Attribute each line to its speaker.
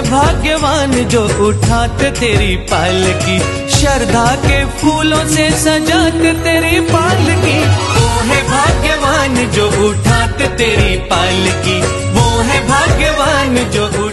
Speaker 1: भाग्यवान जो उठाते तेरी पालकी, श्रद्धा के फूलों से सजाते तेरी पालकी। वो है भाग्यवान जो उठाते तेरी पालकी, वो है भाग्यवान जो